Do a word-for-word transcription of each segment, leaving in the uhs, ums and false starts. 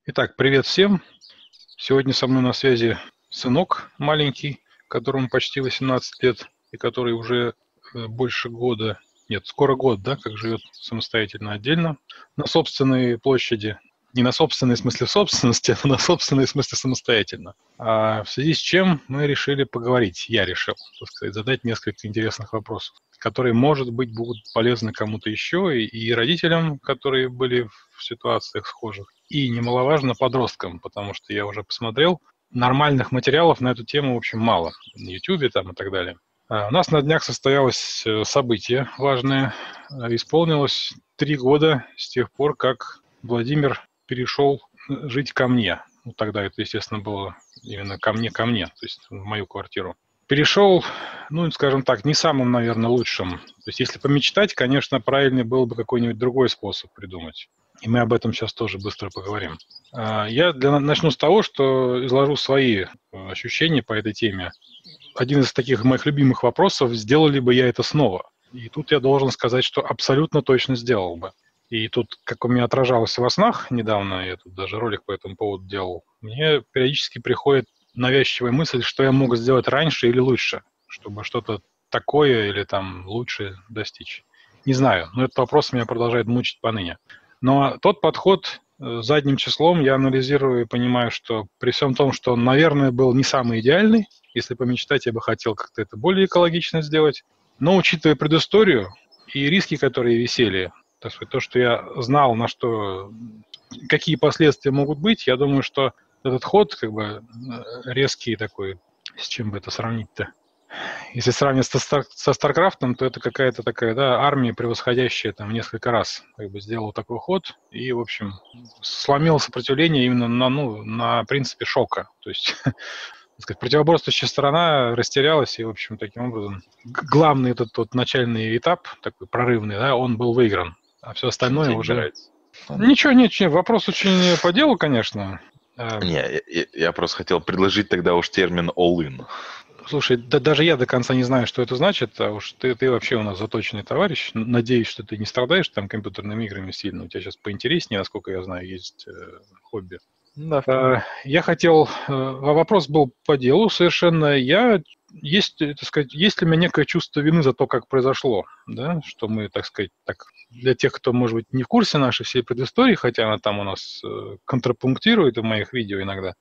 Итак, привет всем. Сегодня со мной на связи сынок маленький, которому почти восемнадцать лет, и который уже э, больше года, нет, скоро год, да, как живет самостоятельно отдельно, на собственной площади. Не на собственной в смысле собственности, а на собственной в смысле самостоятельно. А в связи с чем мы решили поговорить, я решил, так сказать, задать несколько интересных вопросов, которые, может быть, будут полезны кому-то еще, и, и родителям, которые были в ситуациях схожих, и, немаловажно, подросткам, потому что я уже посмотрел, нормальных материалов на эту тему, в общем, мало. На Ютубе там и так далее. А у нас на днях состоялось э, событие важное. Э, Исполнилось три года с тех пор, как Владимир перешел э, жить ко мне. Ну, тогда это, естественно, было именно ко мне, ко мне, то есть в мою квартиру. Перешел, ну, скажем так, не самым, наверное, лучшим. То есть если помечтать, конечно, правильный был бы какой-нибудь другой способ придумать. И мы об этом сейчас тоже быстро поговорим. А, Я для, начну с того, что изложу свои э, ощущения по этой теме. Один из таких моих любимых вопросов, сделали бы я это снова? И тут я должен сказать, что абсолютно точно сделал бы. И тут, как у меня отражалось во снах недавно, я тут даже ролик по этому поводу делал, мне периодически приходит навязчивая мысль, что я мог сделать раньше или лучше, чтобы что-то такое или там лучше достичь. Не знаю, но этот вопрос меня продолжает мучить поныне. Но тот подход э, задним числом я анализирую и понимаю, что при всем том, что он, наверное, был не самый идеальный, если помечтать, я бы хотел как-то это более экологично сделать, но учитывая предысторию и риски, которые висели, так сказать, то, что я знал, на что, какие последствия могут быть, я думаю, что этот ход, как бы, э, резкий такой, с чем бы это сравнить-то? Если сравнивать со, Стар, со Старкрафтом, то это какая-то такая, да, армия, превосходящая там несколько раз, как бы сделала такой ход и, в общем, сломила сопротивление именно на, ну, на принципе шока. То есть, так сказать, противоборствующая сторона растерялась, и, в общем, таким образом, г- главный этот вот начальный этап, такой прорывный, да, он был выигран, а все Чем остальное тебе не уже... нравится? Ничего, ничего, вопрос очень по делу, конечно. Э, Не, я, я- я просто хотел предложить тогда уж термин all-in. Слушай, да даже я до конца не знаю, что это значит, а уж ты, ты вообще у нас заточенный товарищ. Н- Надеюсь, что ты не страдаешь там компьютерными играми сильно. У тебя сейчас поинтереснее, насколько я знаю, есть э, хобби. Да, Э, вполне. я хотел... э, вопрос был по делу совершенно. Я... Есть, э, так сказать, есть ли у меня некое чувство вины за то, как произошло, да, что мы, так сказать, так, для тех, кто, может быть, не в курсе нашей всей предыстории, хотя она там у нас э, контрапунктирует в моих видео иногда,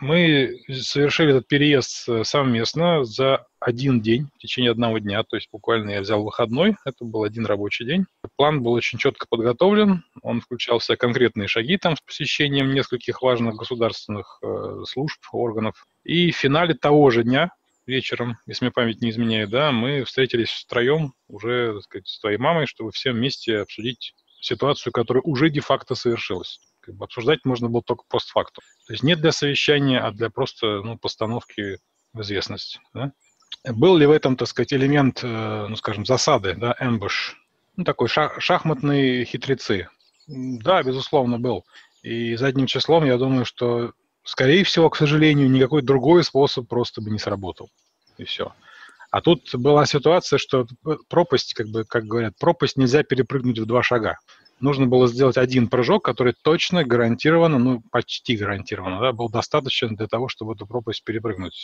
мы совершили этот переезд э, совместно за один день, в течение одного дня, то есть буквально я взял выходной, это был один рабочий день. План был очень четко подготовлен, он включал в себя конкретные шаги там с посещением нескольких важных государственных э, служб, органов. И в финале того же дня, вечером, если мне память не изменяет, да, мы встретились втроем уже, так сказать, с твоей мамой, чтобы все вместе обсудить ситуацию, которая уже де-факто совершилась. Как бы обсуждать можно было только постфактум. То есть не для совещания, а для просто, ну, постановки в известность. Да? Был ли в этом, так сказать, элемент, э, ну, скажем, засады, да, ambush? Ну, такой ша- шахматные хитрецы. М, Да, безусловно, был. И задним числом я думаю, что, скорее всего, к сожалению, никакой другой способ просто бы не сработал. И все. А тут была ситуация, что пропасть, как бы, как говорят, пропасть нельзя перепрыгнуть в два шага. Нужно было сделать один прыжок, который точно, гарантированно, ну, почти гарантированно, да, был достаточен для того, чтобы эту пропасть перепрыгнуть.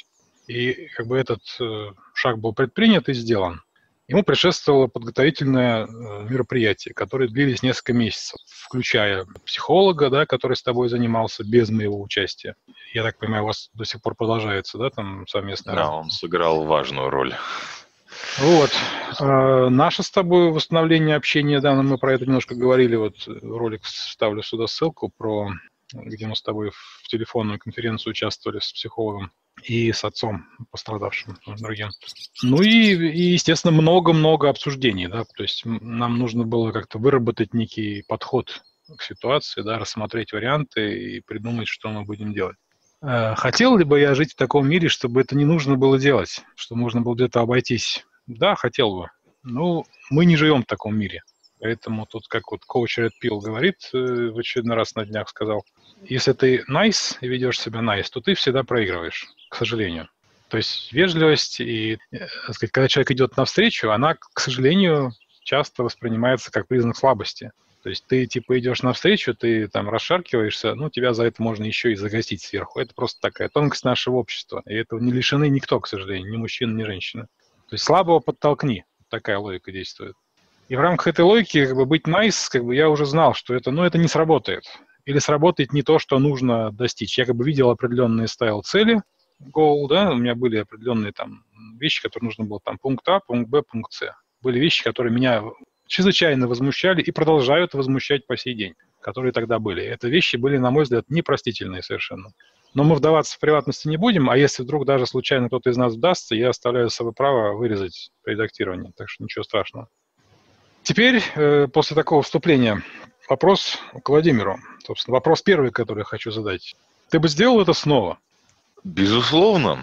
И как бы этот э, шаг был предпринят и сделан. Ему предшествовало подготовительное э, мероприятие, которое длились несколько месяцев, включая психолога, да, который с тобой занимался без моего участия. Я так понимаю, у вас до сих пор продолжается, да, там совместная Да, работа? он сыграл важную роль. Вот. А, наше с тобой восстановление общения, да, мы про это немножко говорили, вот ролик вставлю сюда ссылку, про где мы с тобой в телефонную конференцию участвовали с психологом и с отцом пострадавшим, другим. Ну и, и естественно, много-много обсуждений, да, то есть нам нужно было как-то выработать некий подход к ситуации, да, рассмотреть варианты и придумать, что мы будем делать. Э, Хотел ли бы я жить в таком мире, чтобы это не нужно было делать, что можно было где-то обойтись? Да, хотел бы. Ну, мы не живем в таком мире. Поэтому тут, как вот коуч Ред Пилл говорит, э, в очередной раз на днях сказал, если ты nice и ведешь себя nice, то ты всегда проигрываешь, к сожалению. То есть вежливость и, э, так сказать, когда человек идет навстречу, она, к сожалению, часто воспринимается как признак слабости. То есть ты типа идешь навстречу, ты там расшаркиваешься, ну, тебя за это можно еще и загостить сверху. Это просто такая тонкость нашего общества. И этого не лишены никто, к сожалению, ни мужчина, ни женщина. То есть слабого подтолкни. Такая логика действует. И в рамках этой логики как бы быть nice, как бы я уже знал, что это, ну, это не сработает. Или сработает не то, что нужно достичь. Я как бы видел определенные стайл-цели, goal, да, у меня были определенные там вещи, которые нужно было, там, пункт А, пункт Б, пункт С. Были вещи, которые меня чрезвычайно возмущали и продолжают возмущать по сей день, которые тогда были. Это вещи были, на мой взгляд, непростительные совершенно. Но мы вдаваться в приватности не будем, а если вдруг даже случайно кто-то из нас вдастся, я оставляю себе право вырезать при редактировании, так что ничего страшного. Теперь, э, после такого вступления, вопрос к Владимиру. Собственно, вопрос первый, который я хочу задать. Ты бы сделал это снова? Безусловно.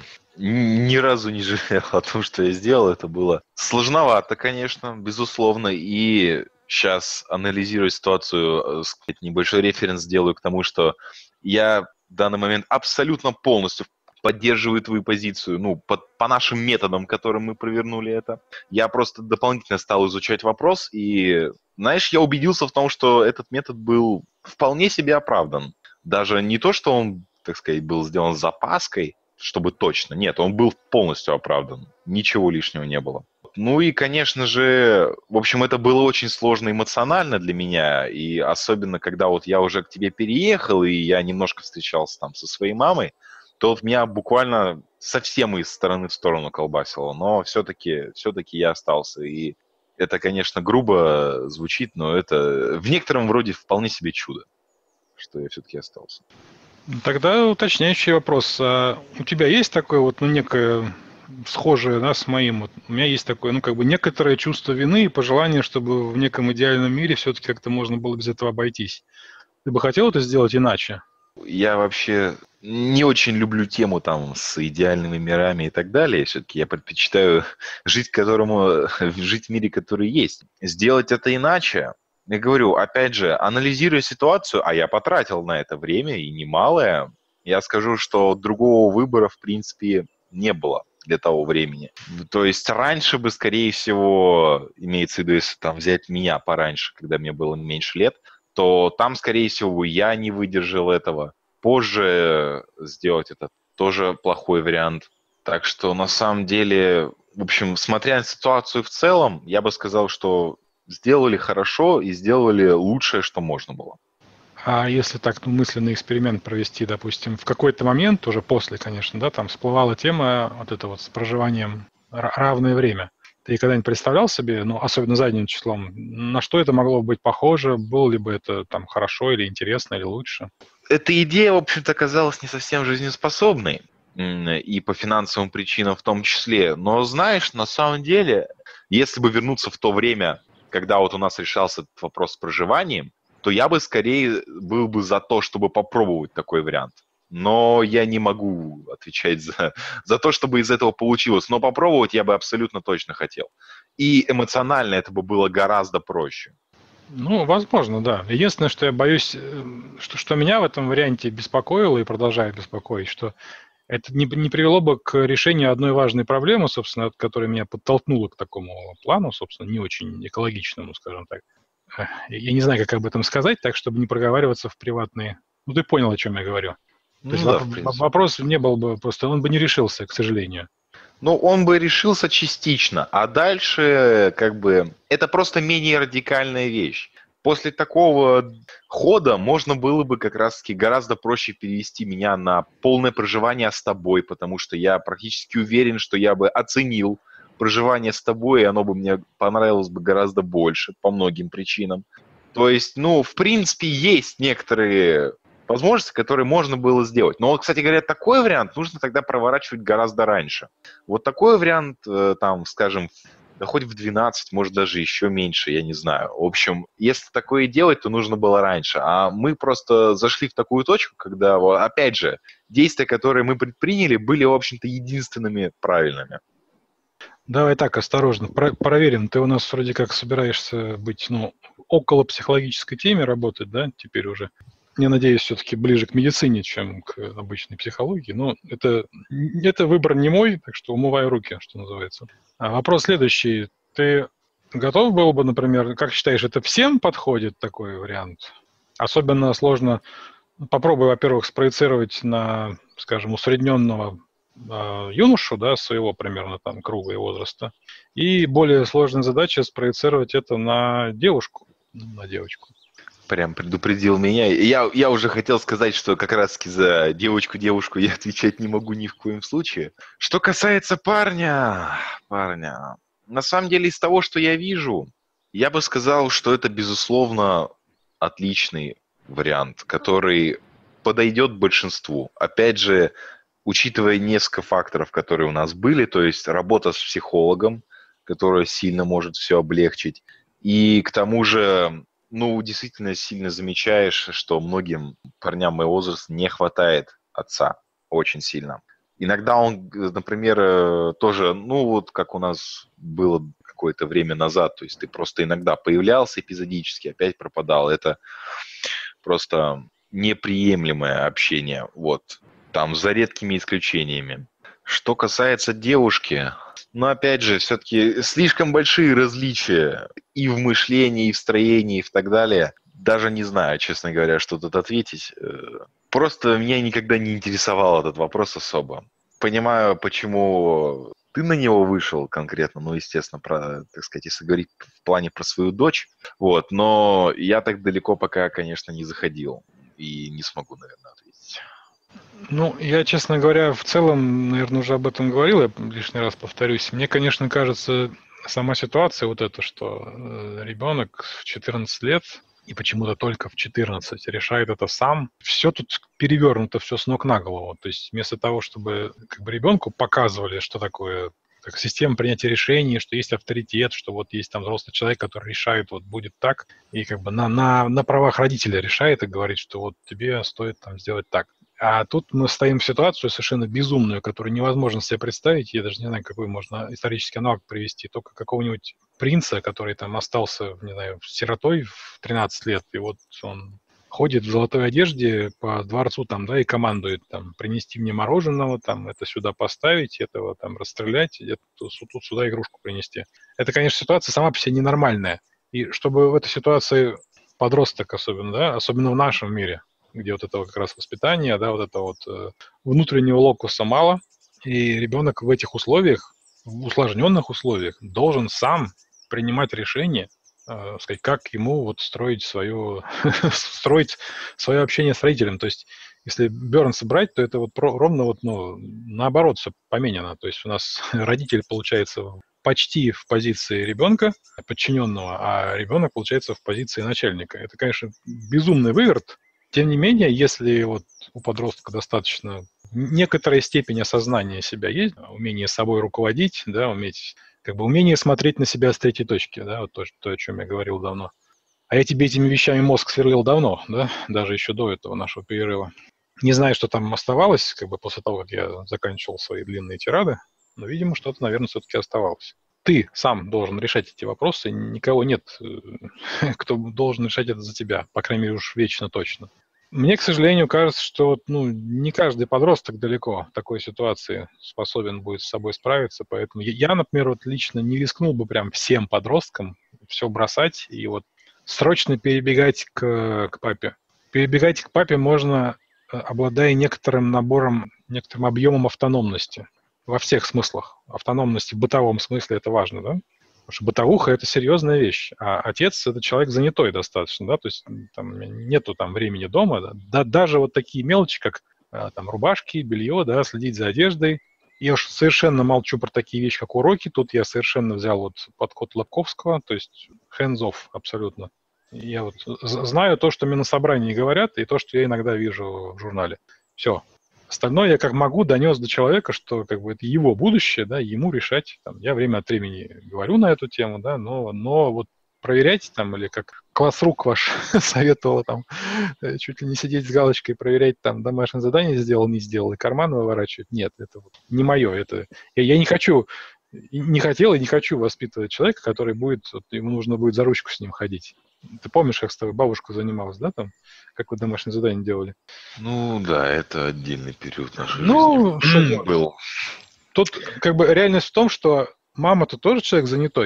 Ни разу не жалел о том, что я сделал. Это было сложновато, конечно, безусловно. И сейчас, анализируя ситуацию, сказать, небольшой референс сделаю к тому, что я в данный момент абсолютно полностью поддерживаю твою позицию, ну, по, по нашим методам, которым мы провернули это. Я просто дополнительно стал изучать вопрос, и, знаешь, я убедился в том, что этот метод был вполне себе оправдан. Даже не то, что он, так сказать, был сделан с запаской, чтобы точно. Нет, он был полностью оправдан. Ничего лишнего не было. Ну и, конечно же, в общем, это было очень сложно эмоционально для меня, и особенно, когда вот я уже к тебе переехал, и я немножко встречался там со своей мамой, то вот меня буквально совсем из стороны в сторону колбасило, но все-таки, все-таки я остался, и это, конечно, грубо звучит, но это в некотором роде вполне себе чудо, что я все-таки остался. Тогда уточняющий вопрос. А у тебя есть такое вот, ну, некое схожее, да, с моим? Вот у меня есть такое, ну, как бы некоторое чувство вины и пожелание, чтобы в неком идеальном мире все-таки как-то можно было без этого обойтись. Ты бы хотел это сделать иначе? Я вообще не очень люблю тему там с идеальными мирами и так далее. Все-таки я предпочитаю жить, которому, жить в мире, который есть. Сделать это иначе. Я говорю, опять же, анализируя ситуацию, а я потратил на это время и немалое, я скажу, что другого выбора, в принципе, не было для того времени. То есть раньше бы, скорее всего, имеется в виду, если там взять меня пораньше, когда мне было меньше лет, то там, скорее всего, я не выдержал этого. Позже сделать это тоже плохой вариант. Так что, на самом деле, в общем, смотря на ситуацию в целом, я бы сказал, что сделали хорошо и сделали лучшее, что можно было. А если так, ну, мысленный эксперимент провести, допустим, в какой-то момент, уже после, конечно, да, там всплывала тема вот это вот с проживанием равное время. Ты когда-нибудь представлял себе, ну, особенно задним числом, на что это могло быть похоже, было ли бы это там хорошо или интересно, или лучше? Эта идея, в общем-то, оказалась не совсем жизнеспособной, и по финансовым причинам в том числе. Но, знаешь, на самом деле, если бы вернуться в то время, когда вот у нас решался этот вопрос с проживанием, то я бы скорее был бы за то, чтобы попробовать такой вариант. Но я не могу отвечать за, за то, чтобы из этого получилось. Но попробовать я бы абсолютно точно хотел. И эмоционально это бы было гораздо проще. Ну, возможно, да. Единственное, что я боюсь, что, что меня в этом варианте беспокоило и продолжает беспокоить, что это не, не привело бы к решению одной важной проблемы, собственно, которая меня подтолкнула к такому плану, собственно, не очень экологичному, скажем так. Я не знаю, как об этом сказать, так, чтобы не проговариваться в приватные... Ну, ты понял, о чем я говорю. То Ну есть да, воп- в принципе. вопрос не был бы, просто он бы не решился, к сожалению. Ну, он бы решился частично, а дальше, как бы, это просто менее радикальная вещь. После такого хода можно было бы как раз-таки гораздо проще перевести меня на полное проживание с тобой, потому что я практически уверен, что я бы оценил проживание с тобой, и оно бы мне понравилось бы гораздо больше по многим причинам. То есть, ну, в принципе, есть некоторые возможности, которые можно было сделать. Но, кстати говоря, такой вариант нужно тогда проворачивать гораздо раньше. Вот такой вариант, там, скажем, да хоть в двенадцать, может, даже еще меньше, я не знаю. В общем, если такое делать, то нужно было раньше. А мы просто зашли в такую точку, когда, опять же, действия, которые мы предприняли, были, в общем-то, единственными правильными. Давай так, осторожно, про- проверим. Ты у нас вроде как собираешься быть, ну, около психологической теме работать, да, теперь уже. Я надеюсь, все-таки ближе к медицине, чем к обычной психологии. Но это, это выбор не мой, так что умывай руки, что называется. А вопрос следующий. Ты готов был бы, например, как считаешь, это всем подходит такой вариант? Особенно сложно, попробуй, во-первых, спроецировать на, скажем, усредненного э, юношу, да, своего примерно там круга и возраста, и более сложная задача спроецировать это на девушку, на девочку. Прям предупредил меня. Я, я уже хотел сказать, что как раз-таки за девочку-девушку я отвечать не могу ни в коем случае. Что касается парня, парня, на самом деле из того, что я вижу, я бы сказал, что это, безусловно, отличный вариант, который подойдет большинству. Опять же, учитывая несколько факторов, которые у нас были, то есть работа с психологом, которая сильно может все облегчить, и к тому же ну, действительно сильно замечаешь, что многим парням моего возраста не хватает отца очень сильно. Иногда он, например, тоже, ну, вот как у нас было какое-то время назад, то есть ты просто иногда появлялся эпизодически, опять пропадал. Это просто неприемлемое общение, вот, там, за редкими исключениями. Что касается девушки, но опять же, все-таки слишком большие различия и в мышлении, и в строении, и так далее. Даже не знаю, честно говоря, что тут ответить. Просто меня никогда не интересовал этот вопрос особо. Понимаю, почему ты на него вышел конкретно, ну, естественно, про, так сказать, если говорить в плане про свою дочь, вот, но я так далеко пока, конечно, не заходил и не смогу, наверное, ответить. Ну, я, честно говоря, в целом, наверное, уже об этом говорил, я лишний раз повторюсь. Мне, конечно, кажется, сама ситуация вот эта, что ребенок в четырнадцать лет, и почему-то только в четырнадцать решает это сам, все тут перевернуто, все с ног на голову. То есть вместо того, чтобы как бы ребенку показывали, что такое как система принятия решений, что есть авторитет, что вот есть там взрослый человек, который решает, вот будет так, и как бы на, на, на правах родителя решает и говорит, что вот тебе стоит там сделать так. А тут мы стоим в ситуацию совершенно безумную, которую невозможно себе представить. Я даже не знаю, какой можно исторический аналог привести. Только какого-нибудь принца, который там остался, не знаю, сиротой в тринадцать лет, и вот он ходит в золотой одежде по дворцу там, да, и командует там, принести мне мороженого, там, это сюда поставить, этого там расстрелять, это, тут сюда игрушку принести. Это, конечно, ситуация сама по себе ненормальная. И чтобы в этой ситуации подросток особенно, да, особенно в нашем мире, где вот этого как раз воспитания, да, вот этого вот э, внутреннего локуса мало, и ребенок в этих условиях, в усложненных условиях, должен сам принимать решение, э, сказать, как ему вот строить свое, строить свое общение с родителем. То есть, если Бернса брать, то это вот про, ровно вот, ну, наоборот все поменяно. То есть у нас родитель, получается, почти в позиции ребенка, подчиненного, а ребенок, получается, в позиции начальника. Это, конечно, безумный выверт. Тем не менее, если вот у подростка достаточно некоторая степень осознания себя есть, умение собой руководить, да, уметь, как бы умение смотреть на себя с третьей точки, да, вот то, то, о чем я говорил давно. А я тебе этими вещами мозг сверлил давно, да, даже еще до этого нашего перерыва. Не знаю, что там оставалось, как бы после того, как я заканчивал свои длинные тирады, но, видимо, что-то, наверное, все-таки оставалось. Ты сам должен решать эти вопросы, никого нет, кто должен решать это за тебя, по крайней мере, уж вечно точно. Мне, к сожалению, кажется, что ну, не каждый подросток далеко в такой ситуации способен будет с собой справиться, поэтому я, например, вот лично не рискнул бы прям всем подросткам все бросать и вот срочно перебегать к, к папе. Перебегать к папе можно, обладая некоторым набором, некоторым объемом автономности во всех смыслах. Автономности в бытовом смысле это важно, да? Потому что бытовуха – это серьезная вещь, а отец – это человек занятой достаточно, да, то есть там нету там времени дома, да, да даже вот такие мелочи, как там рубашки, белье, да, следить за одеждой. Я уж совершенно молчу про такие вещи, как уроки, тут я совершенно взял вот подход Лобковского, то есть hands-off абсолютно. Я вот знаю то, что мне на собрании говорят, и то, что я иногда вижу в журнале. Все. Остальное я как могу донес до человека, что как бы это его будущее, да, ему решать. Там, я время от времени говорю на эту тему, да, но, но вот проверять там, или как классрук ваш советовал там, чуть ли не сидеть с галочкой, проверять там домашнее задание сделал, не сделал, и карман выворачивать. Нет, это вот не мое. Это... Я, я не хочу, не хотел и не хочу воспитывать человека, который будет, вот, ему нужно будет за ручку с ним ходить. Ты помнишь, как с тобой бабушка занималась, да, там? Как вы домашнее задание делали? Ну, да, это отдельный период нашей ну, жизни был. Тут как бы реальность в том, что мама-то тоже человек занятой.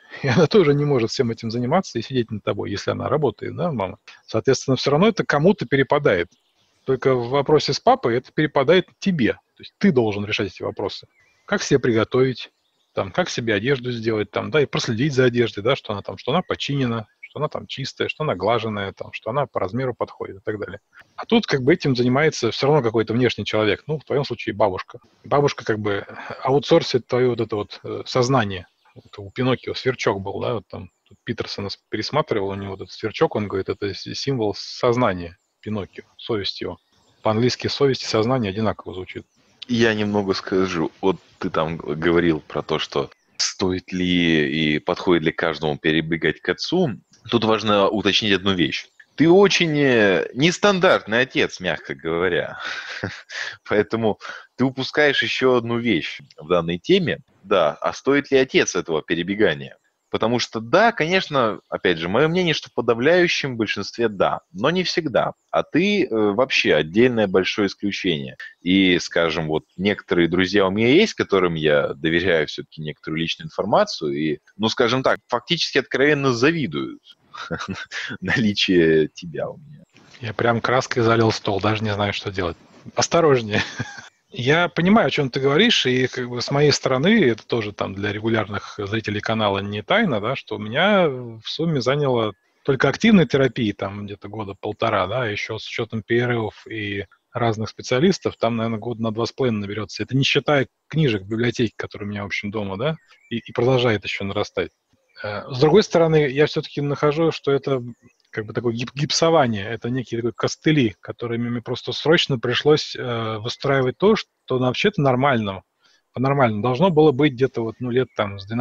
И она тоже не может всем этим заниматься и сидеть над тобой, если она работает, да, мама. Соответственно, все равно это кому-то перепадает. Только в вопросе с папой это перепадает тебе. То есть ты должен решать эти вопросы. Как себе приготовить, там, как себе одежду сделать, там, да, и проследить за одеждой, да, что она там, что она починена, что она там чистая, что она глаженная, там, что она по размеру подходит и так далее. А тут как бы этим занимается все равно какой-то внешний человек, ну, в твоем случае бабушка. Бабушка как бы аутсорсит твое вот это вот э, сознание. Вот у Пиноккио сверчок был, да, вот там тут Питерсон пересматривал, у него этот сверчок, он говорит, это символ сознания Пиноккио, совесть его. По-английски совесть и сознание одинаково звучит. Я немного скажу. Вот ты там говорил про то, что стоит ли и подходит ли каждому перебегать к отцу. Тут важно уточнить одну вещь. Ты очень нестандартный отец, мягко говоря. Поэтому ты упускаешь еще одну вещь в данной теме. Да, а стоит ли отец этого перебегания? Потому что да, конечно, опять же, мое мнение, что в подавляющем большинстве да, но не всегда. А ты э, вообще отдельное большое исключение. И, скажем, вот некоторые друзья у меня есть, которым я доверяю все-таки некоторую личную информацию, и, ну, скажем так, фактически откровенно завидуют наличие тебя у меня. Я прям краской залил стол, даже не знаю, что делать. Осторожнее. Я понимаю, о чем ты говоришь, и как бы с моей стороны, это тоже там для регулярных зрителей канала не тайна, да, что у меня в сумме заняло только активной терапии, там где-то года полтора, да, еще с учетом перерывов и разных специалистов, там, наверное, год на два с половиной наберется. Это не считая книжек в библиотеке, которые у меня, в общем, дома, да, и, и продолжает еще нарастать. С другой стороны, я все-таки нахожу, что это как бы такое гип- гипсование, это некие такие костыли, которыми мне просто срочно пришлось э, выстраивать то, что вообще-то нормально, по-нормальному должно было быть где-то вот, ну, лет там с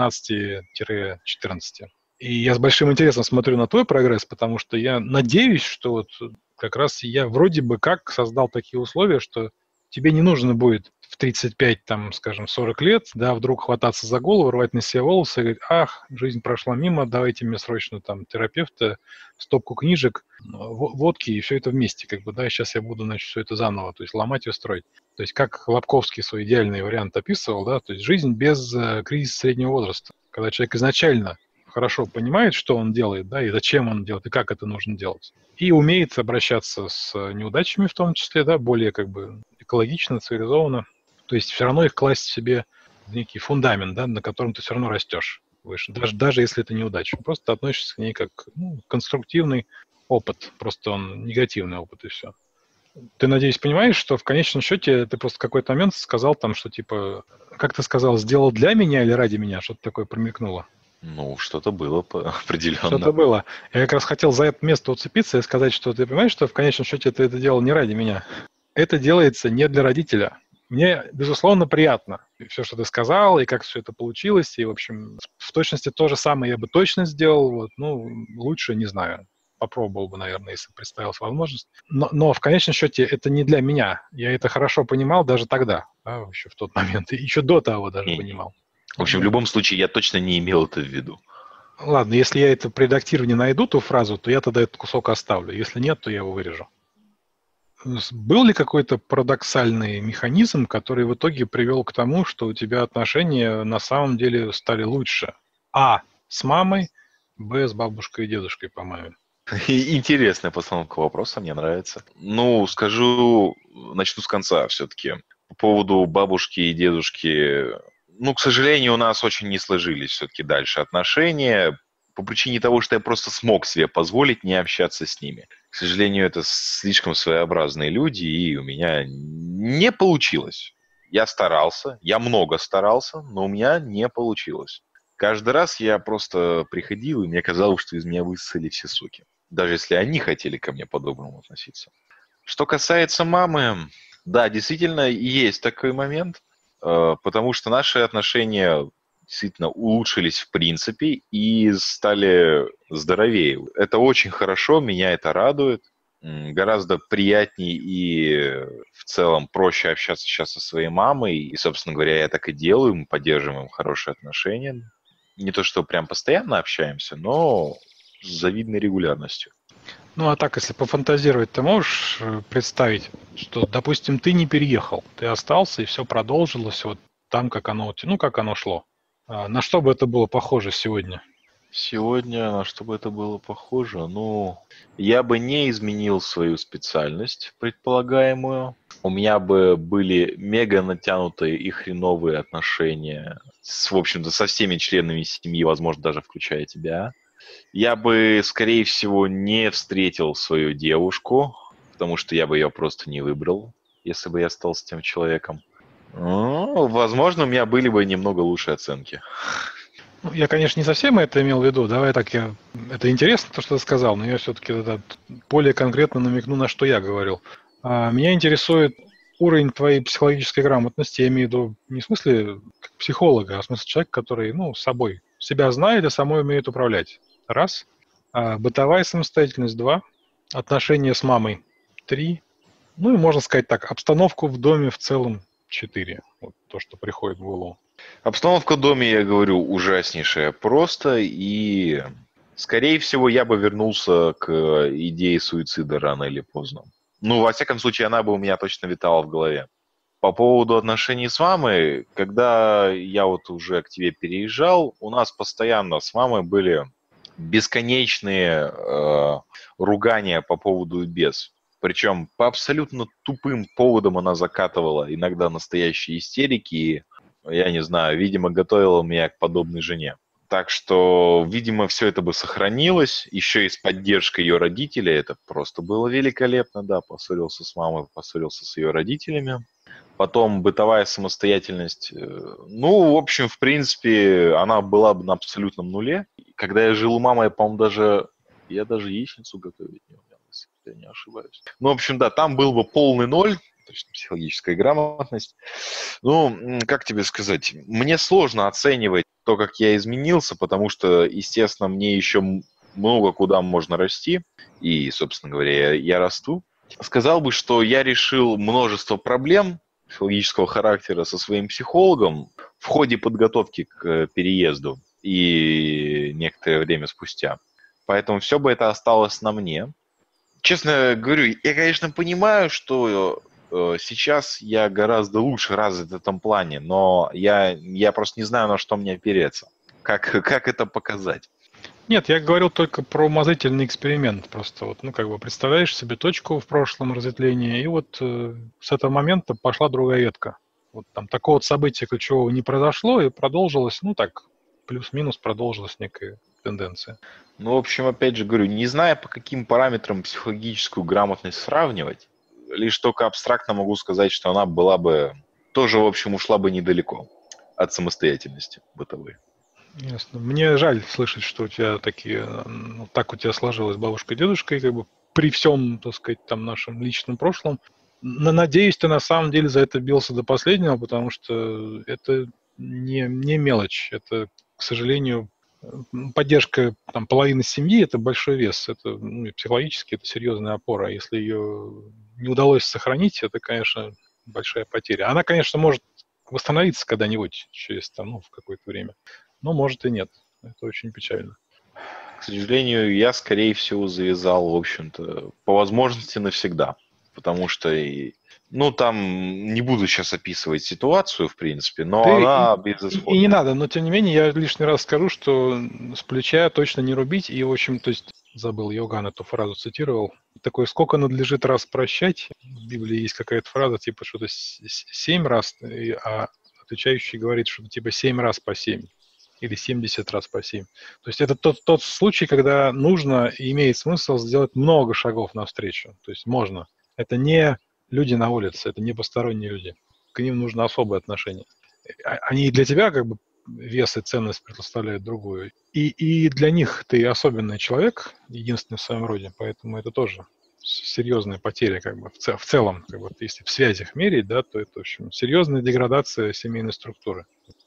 двенадцати-четырнадцати. И я с большим интересом смотрю на твой прогресс, потому что я надеюсь, что вот как раз я вроде бы как создал такие условия, что тебе не нужно будет в тридцать пять, там, скажем, сорок лет, да, вдруг хвататься за голову, рвать на себе волосы и говорить, ах, жизнь прошла мимо, давайте мне срочно там терапевта, стопку книжек, водки и все это вместе, как бы, да, сейчас я буду, значит, все это заново, то есть ломать и строить. То есть как Лобковский свой идеальный вариант описывал, да, то есть жизнь без э, кризиса среднего возраста, когда человек изначально хорошо понимает, что он делает, да, и зачем он делает, и как это нужно делать. И умеет обращаться с неудачами в том числе, да, более как бы экологично, цивилизованно. То есть все равно их класть себе в некий фундамент, да, на котором ты все равно растешь выше, даже, даже если это неудача. Просто ты относишься к ней как ну, конструктивный опыт, просто он негативный опыт и все. Ты, надеюсь, понимаешь, что в конечном счете ты просто в какой-то момент сказал там, что типа, как ты сказал, сделал для меня или ради меня, что-то такое промелькнуло. Ну, что-то было определенно. Что-то было. Я как раз хотел за это место уцепиться и сказать, что ты понимаешь, что в конечном счете ты это делал не ради меня. Это делается не для родителя. Мне, безусловно, приятно. И все, что ты сказал, и как все это получилось. И, в общем, в точности то же самое я бы точно сделал. Вот. Ну, лучше не знаю. Попробовал бы, наверное, если представилась возможность. Но, но в конечном счете это не для меня. Я это хорошо понимал даже тогда, да, еще в тот момент. И еще до того даже Не. понимал. В общем, в любом случае, я точно не имел это в виду. Ладно, если я это при редактировании найду, ту фразу, то я тогда этот кусок оставлю. Если нет, то я его вырежу. Был ли какой-то парадоксальный механизм, который в итоге привел к тому, что у тебя отношения на самом деле стали лучше? А. С мамой, Б. С бабушкой и дедушкой, по-моему. Интересная постановка вопроса, мне нравится. Ну, скажу, начну с конца все-таки. По поводу бабушки и дедушки, ну, к сожалению, у нас очень не сложились все-таки дальше отношения, по причине того, что я просто смог себе позволить не общаться с ними. К сожалению, это слишком своеобразные люди, и у меня не получилось. Я старался, я много старался, но у меня не получилось. Каждый раз я просто приходил, и мне казалось, что из меня высосали все соки. Даже если они хотели ко мне по-доброму относиться. Что касается мамы, да, действительно, есть такой момент, потому что наши отношения действительно улучшились в принципе и стали здоровее. Это очень хорошо, меня это радует. Гораздо приятнее и в целом проще общаться сейчас со своей мамой. И, собственно говоря, я так и делаю, мы поддерживаем хорошие отношения. Не то, что прям постоянно общаемся, но с завидной регулярностью. Ну, а так, если пофантазировать, ты можешь представить, что, допустим, ты не переехал, ты остался, и все продолжилось вот там, как оно, ну, как оно шло. На что бы это было похоже сегодня? Сегодня на что бы это было похоже? Ну, я бы не изменил свою специальность предполагаемую. У меня бы были мега натянутые и хреновые отношения с, в общем-то, со всеми членами семьи, возможно, даже включая тебя. Я бы, скорее всего, не встретил свою девушку, потому что я бы ее просто не выбрал, если бы я стал с тем человеком. Ну, возможно, у меня были бы немного лучшие оценки. Ну, я, конечно, не совсем это имел в виду. Давай так, я... Это интересно, то, что ты сказал, но я все-таки более конкретно намекну, на что я говорил. А, меня интересует уровень твоей психологической грамотности. Я имею в виду не в смысле как психолога, а в смысле человека, который, ну, собой себя знает и самой умеет управлять. Раз. А, бытовая самостоятельность. Два. Отношения с мамой. Три. Ну и можно сказать так, обстановку в доме в целом. Четыре. Вот то, что приходит в голову. Обстановка в доме, я говорю, ужаснейшая просто, и, скорее всего, я бы вернулся к идее суицида рано или поздно. Ну, во всяком случае, она бы у меня точно витала в голове. По поводу отношений с мамой, когда я вот уже к тебе переезжал, у нас постоянно с мамой были бесконечные э, ругания по поводу и без. Причем по абсолютно тупым поводам она закатывала иногда настоящие истерики, и я не знаю, видимо, готовила меня к подобной жене. Так что, видимо, все это бы сохранилось. Еще и с поддержкой ее родителей. Это просто было великолепно, да. Поссорился с мамой, поссорился с ее родителями. Потом бытовая самостоятельность. Ну, в общем, в принципе, она была бы на абсолютном нуле. Когда я жил у мамы, я, по-моему, даже... Я даже яичницу готовить не умел, если я не ошибаюсь. Ну, в общем, да, там был бы полный ноль, точно психологическая грамотность. Ну, как тебе сказать, мне сложно оценивать то, как я изменился, потому что, естественно, мне еще много куда можно расти, и, собственно говоря, я, я расту. Сказал бы, что я решил множество проблем психологического характера со своим психологом в ходе подготовки к переезду и некоторое время спустя. Поэтому все бы это осталось на мне. Честно говорю, я, конечно, понимаю, что э, сейчас я гораздо лучше развит в этом плане, но я, я просто не знаю, на что мне опереться. Как, как это показать? Нет, я говорил только про умозрительный эксперимент. Просто вот, ну, как бы представляешь себе точку в прошлом разветвления, и вот э, с этого момента пошла другая ветка. Вот там такого вот события ключевого не произошло, и продолжилось, ну, так, плюс-минус продолжилась некая тенденция. Ну, в общем, опять же говорю, не зная, по каким параметрам психологическую грамотность сравнивать, лишь только абстрактно могу сказать, что она была бы, тоже, в общем, ушла бы недалеко от самостоятельности бытовой. Ясно. Мне жаль слышать, что у тебя такие, ну, так у тебя сложилось с бабушкой и дедушкой, как бы при всем, так сказать, там нашем личном прошлом. Но, надеюсь, ты на самом деле за это бился до последнего, потому что это не, не мелочь. Это, к сожалению, поддержка там, половины семьи – это большой вес. Это, ну, и психологически это серьезная опора. Если ее не удалось сохранить, это, конечно, большая потеря. Она, конечно, может восстановиться когда-нибудь через там, ну, в какое-то время. Но может и нет. Это очень печально. К сожалению, я, скорее всего, завязал, в общем-то, по возможности навсегда. Потому что, ну, там, не буду сейчас описывать ситуацию, в принципе, но Ты она и, и, и безысходная. не надо, но тем не менее я лишний раз скажу, что с плеча точно не рубить. И, в общем, то есть, забыл, Иоганн эту фразу цитировал. Такой, сколько надлежит раз прощать? В Библии есть какая-то фраза, типа что-то семь раз, а отвечающий говорит, что типа семь раз по семь. Или семьдесят раз по семь. То есть это тот, тот случай, когда нужно и имеет смысл сделать много шагов навстречу. То есть можно. Это не люди на улице, это не посторонние люди. К ним нужно особое отношение. Они и для тебя как бы вес и ценность предоставляют другую. И, и для них ты особенный человек, единственный в своем роде, поэтому это тоже серьезная потеря как бы в, цел, в целом, как бы, если в связях мерить, да, то это, в общем, серьезная деградация семейной структуры.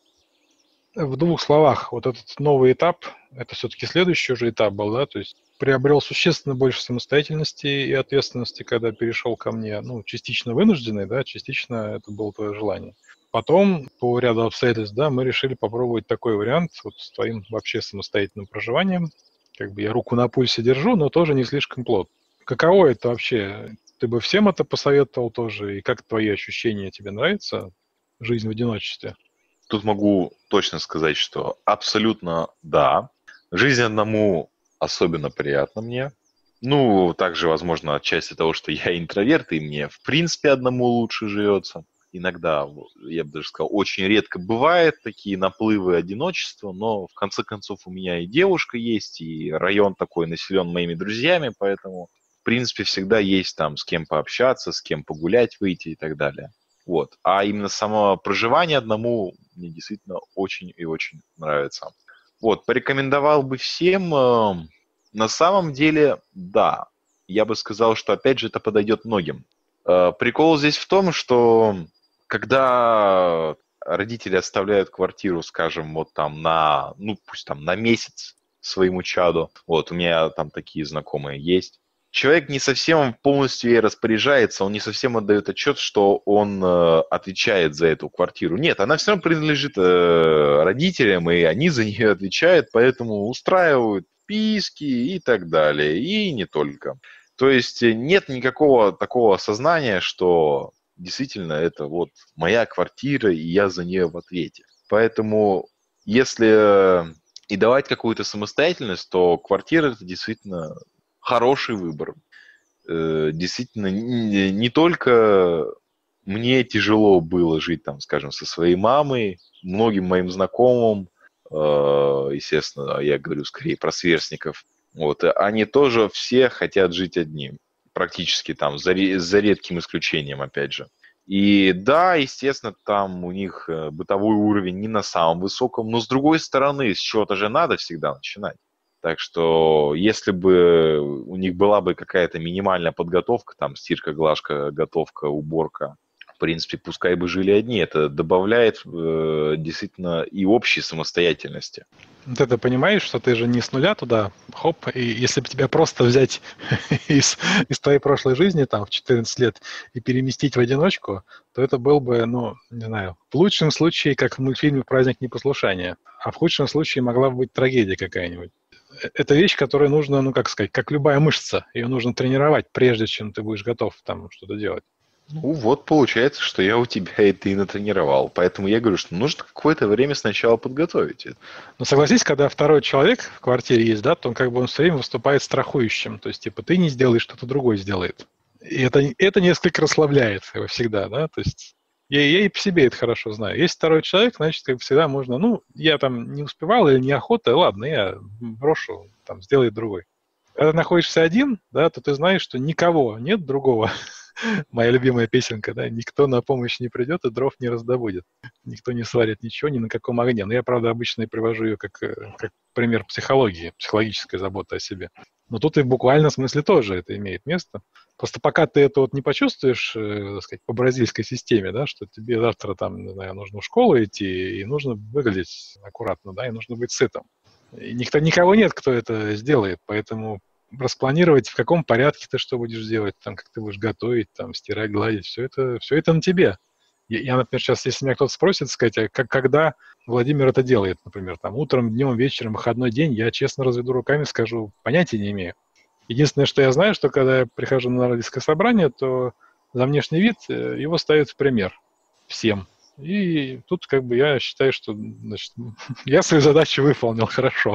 В двух словах, вот этот новый этап, это все-таки следующий уже этап был, да, то есть приобрел существенно больше самостоятельности и ответственности, когда перешел ко мне, ну, частично вынужденный, да, частично это было твое желание. Потом, по ряду обстоятельств, да, мы решили попробовать такой вариант вот с твоим вообще самостоятельным проживанием. Как бы я руку на пульсе держу, но тоже не слишком плотно. Каково это вообще? Ты бы всем это посоветовал тоже? И как твои ощущения, тебе нравится жизнь в одиночестве? Тут могу точно сказать, что абсолютно да. Жизнь одному особенно приятна мне. Ну, также, возможно, отчасти того, что я интроверт, и мне, в принципе, одному лучше живется. Иногда, я бы даже сказал, очень редко бывают такие наплывы одиночества, но, в конце концов, у меня и девушка есть, и район такой населен моими друзьями, поэтому, в принципе, всегда есть там с кем пообщаться, с кем погулять, выйти и так далее. Вот. А именно само проживание одному мне действительно очень и очень нравится. Вот, порекомендовал бы всем. э, На самом деле, да. Я бы сказал, что, опять же, это подойдет многим. Э, Прикол здесь в том, что когда родители оставляют квартиру, скажем, вот там на, ну, пусть там на месяц своему чаду, вот, у меня там такие знакомые есть, человек не совсем полностью ей распоряжается, он не совсем отдает отчет, что он э, отвечает за эту квартиру. Нет, она все равно принадлежит э, родителям, и они за нее отвечают, поэтому устраивают списки и так далее, и не только. То есть э, нет никакого такого осознания, что действительно это вот моя квартира, и я за нее в ответе. Поэтому если э, и давать какую-то самостоятельность, то квартира это действительно хороший выбор. Э, Действительно, не, не только мне тяжело было жить там, скажем, со своей мамой, многим моим знакомым, э, естественно, я говорю скорее про сверстников, вот, они тоже все хотят жить одним, практически там, за, ре- за редким исключением, опять же. И да, естественно, там у них э, бытовой уровень не на самом высоком, но с другой стороны, с чего-то же надо всегда начинать. Так что, если бы у них была бы какая-то минимальная подготовка, там, стирка, глажка, готовка, уборка, в принципе, пускай бы жили одни, это добавляет э, действительно и общей самостоятельности. Вот это понимаешь, что ты же не с нуля туда, хоп, и если бы тебя просто взять из, из твоей прошлой жизни, там, в четырнадцать лет, и переместить в одиночку, то это был бы, ну, не знаю, в лучшем случае, как в мультфильме «Праздник непослушания», а в худшем случае могла бы быть трагедия какая-нибудь. Э- Это вещь, которую нужно, ну, как сказать, как любая мышца, ее нужно тренировать, прежде чем ты будешь готов там что-то делать. Ну вот получается, что я у тебя это и натренировал. Поэтому я говорю, что нужно какое-то время сначала подготовить это. Но согласись, когда второй человек в квартире есть, да, то он как бы он все время выступает страхующим. То есть, типа, ты не сделаешь, что-то другой сделает. И это, это несколько расслабляет его всегда, да, то есть я, я и по себе это хорошо знаю. Есть второй человек, значит, как бы всегда можно, ну, я там не успевал или неохота, ладно, я брошу, там, сделает другой. Когда находишься один, да, то ты знаешь, что никого нет другого. Моя любимая песенка, да, никто на помощь не придет и дров не раздобудет. Никто не сварит ничего ни на каком огне. Но я, правда, обычно и привожу ее как, э, как пример психологии, психологической заботы о себе. Но тут и в буквальном смысле тоже это имеет место. Просто пока ты это вот не почувствуешь, э, так сказать, по бразильской системе, да, что тебе завтра там, не знаю, нужно в школу идти, и нужно выглядеть аккуратно, да, и нужно быть сытым. И никто, никого нет, кто это сделает, поэтому распланировать, в каком порядке ты что будешь делать, там, как ты будешь готовить, там, стирать, гладить, все это, все это на тебе. Я, я, например, сейчас, если меня кто-то спросит, сказать, а как, когда Владимир это делает, например, там, утром, днем, вечером, выходной день, я честно разведу руками, скажу, понятия не имею. Единственное, что я знаю, что когда я прихожу на родительское собрание, то за внешний вид э, его ставят в пример всем. И тут как бы я считаю, что значит, я свою задачу выполнил хорошо.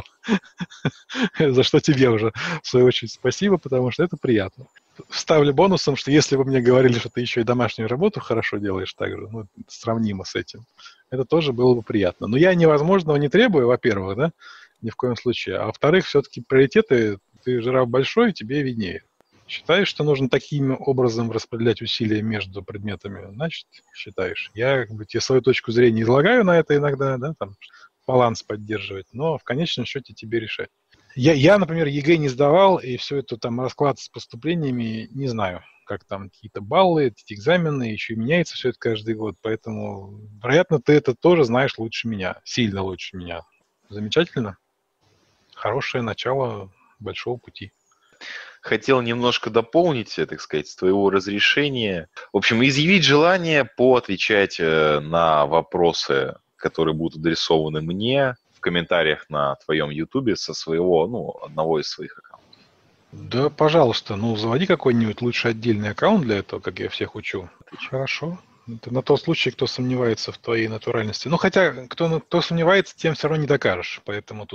За что тебе уже, в свою очередь, спасибо, потому что это приятно. Вставлю бонусом, что если бы мне говорили, что ты еще и домашнюю работу хорошо делаешь так же, ну, сравнимо с этим, это тоже было бы приятно. Но я невозможного не требую, во-первых, да, ни в коем случае. А во-вторых, все-таки приоритеты, ты жираф большой, тебе виднее. Считаешь, что нужно таким образом распределять усилия между предметами? Значит, считаешь. Я как бы, тебе свою точку зрения излагаю на это иногда, да, там, баланс поддерживать, но в конечном счете тебе решать. Я, я, например, ЕГЭ не сдавал, и все это там расклад с поступлениями не знаю, как там какие-то баллы, эти экзамены, еще и меняется все это каждый год, поэтому, вероятно, ты это тоже знаешь лучше меня, сильно лучше меня. Замечательно. Хорошее начало большого пути. Хотел немножко дополнить, э, так сказать, с твоего разрешения. В общем, изъявить желание поотвечать э, на вопросы, которые будут адресованы мне в комментариях на твоем Ютубе со своего, ну, одного из своих аккаунтов. Да, пожалуйста, ну, заводи какой-нибудь лучше отдельный аккаунт для этого, как я всех учу. Хорошо. Это на тот случай, кто сомневается в твоей натуральности. Ну, хотя, кто, кто сомневается, тем все равно не докажешь. Поэтому тут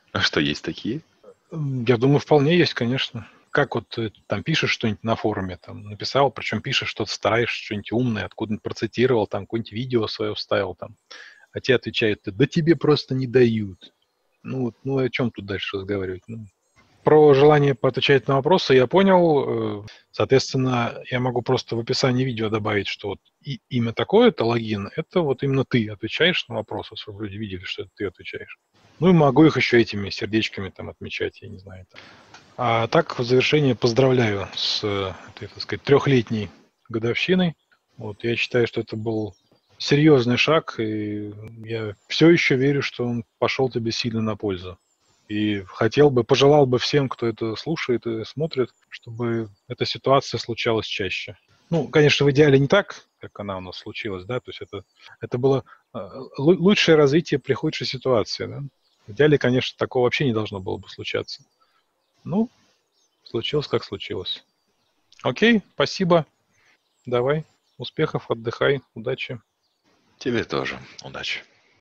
А что, есть такие? Я думаю, вполне есть, конечно. Как вот ты там пишешь что-нибудь на форуме, там написал, причем пишешь что-то, стараешься, что-нибудь умное, откуда-нибудь процитировал, там какое-нибудь видео свое вставил, там, а те отвечают, да тебе просто не дают. Ну, вот, ну о чем тут дальше разговаривать? Ну, про желание поотвечать на вопросы я понял. Э, Соответственно, я могу просто в описании видео добавить, что вот и, имя такое-то, логин, это вот именно ты отвечаешь на вопросы, чтобы люди видели, что это ты отвечаешь. Ну и могу их еще этими сердечками там отмечать, я не знаю. Там. А так, в завершение поздравляю с этой, так сказать, трехлетней годовщиной. Вот, я считаю, что это был серьезный шаг, и я все еще верю, что он пошел тебе сильно на пользу. И хотел бы, пожелал бы всем, кто это слушает и смотрит, чтобы эта ситуация случалась чаще. Ну, конечно, в идеале не так, как она у нас случилась, да, то есть это, это было э, лу- лучшее развитие при худшей ситуации, да. В идеале, конечно, такого вообще не должно было бы случаться. Ну, случилось, как случилось. Окей, спасибо. Давай. Успехов, отдыхай, удачи. Тебе тоже. Удачи.